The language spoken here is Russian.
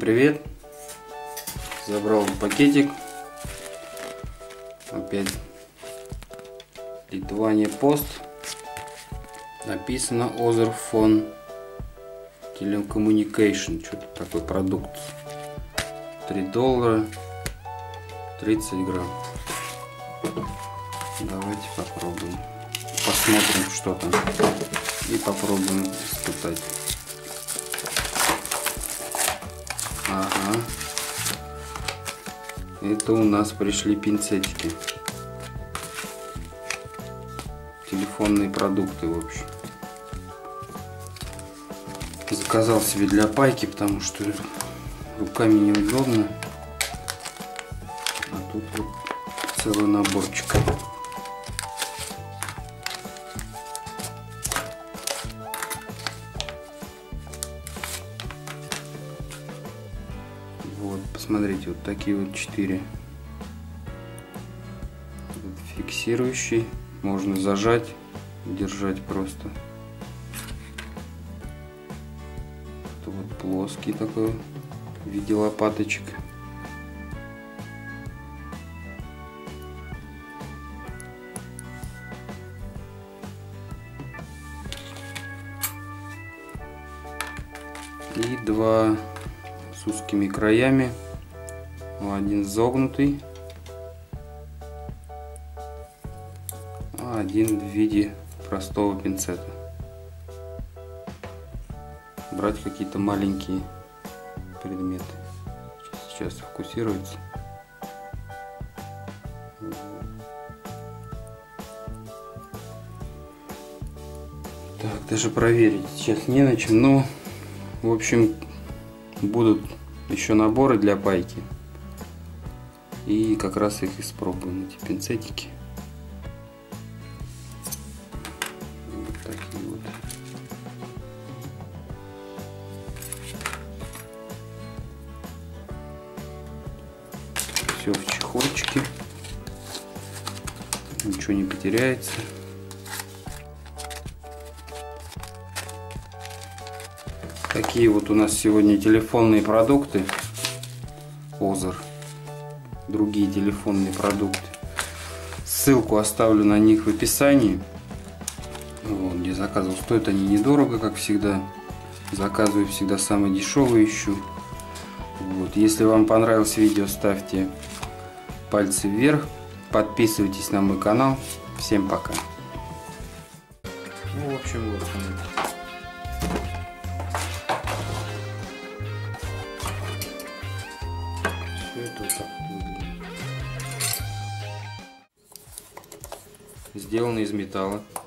привет! Забрал пакетик. Опять Литвания Пост. Написано Other Phone Telecommunication. Что-то такой продукт. $3, 30 грамм. Давайте попробуем. Посмотрим, что там. И попробуем испытать. Ага. Это у нас пришли пинцетики. Телефонные продукты, в общем. Заказал себе для пайки, потому что руками неудобно. А тут вот целый наборчик. Вот, посмотрите, вот такие вот 4. Фиксирующий. Можно зажать, держать просто. Это вот плоский такой, в виде лопаточек. И 2 с узкими краями. Один загнутый, а один в виде простого пинцета. Брать какие-то маленькие предметы. Сейчас фокусируется. Так, даже проверить сейчас не на чем, но в общем будут еще наборы для пайки. И как раз их испробуем, эти пинцетики. Вот такие вот. Все в чехольчике. Ничего не потеряется. Такие вот у нас сегодня телефонные продукты. Other. Другие телефонные продукты. Ссылку оставлю на них в описании. Вот, где заказывал. Стоят они недорого, как всегда. Заказываю всегда самые дешевые, ищу. Вот. Если вам понравилось видео, ставьте пальцы вверх. Подписывайтесь на мой канал. Всем пока. Ну, в общем, вот он. Это вот так выглядит. Сделано из металла.